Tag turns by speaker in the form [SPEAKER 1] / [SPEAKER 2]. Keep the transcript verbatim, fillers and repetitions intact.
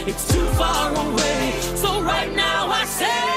[SPEAKER 1] it's too far away. So right now I say